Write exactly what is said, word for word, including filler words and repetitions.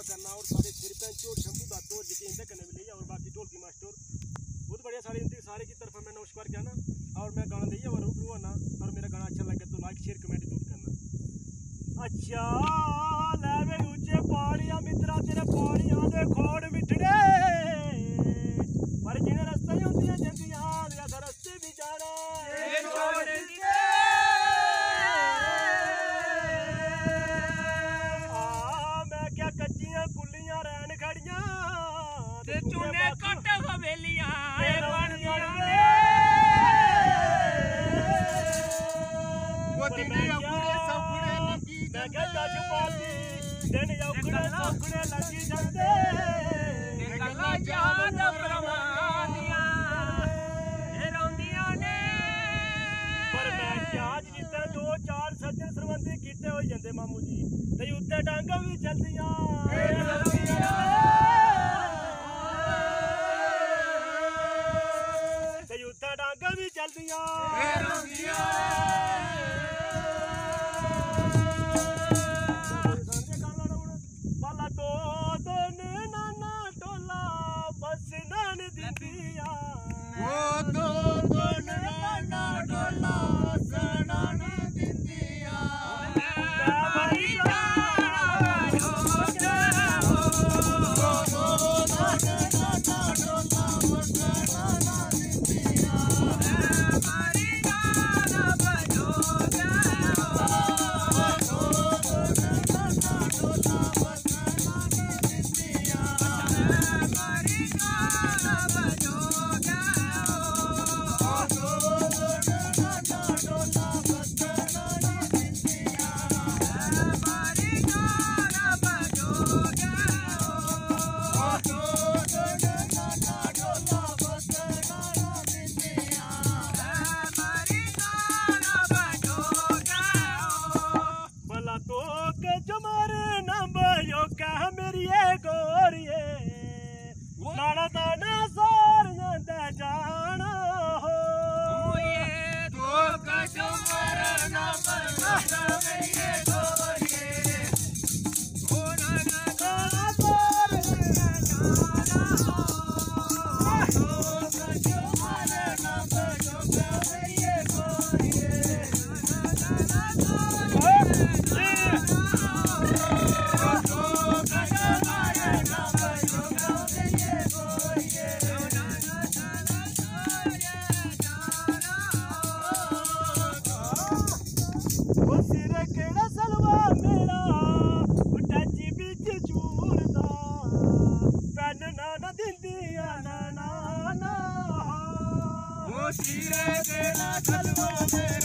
करना और सारे सरपंच और शंभू दातो और जितने इंदे करने मिले और बाकी ढोलकी मास्टर बहुत बढ़िया सारे इनके सारे की तरफ मैं नमस्कार कहना और मैं गाना दिया और रूबरू आना और मेरा गाना अच्छा लगे तो लाइक शेयर कमेंट जरूर करना। अच्छा लैवे ऊंचे पहाड़ियां मित्रा तेरे पहाड़ियां दे खोड़ मिठड़े पर जिन्हें रस्ते होंदियां जंदियां अस रस्ते भी जाना मैं क्या कच्चियां कुलियां रैन खड़ियां ते चूने कट हवेलियां दिन औखड़े सौखड़े लगी जाते गल्लां याद परवानियां रौंदियां ने पर मैं क्या जिते दो चार सज्जन सरबंधी कीते हो जाते मामू जी ते उत्ते डांगा भी चलदियां ते उत्ते डांगा भी चलदियां मेरी गोरिए नाना दाना सारियां दे जाना हो तो कशो मरना मरना मेरी गोरिए ओ नाना दाना सारियां जाना हो तो कशो मरना मरना मेरी गोरिए नाना दाना केड़ा सलवा मेरा टच बिच चूरदा पैन ना दिंदिया ना ना ओ सिरे केड़ा सलवा मेरा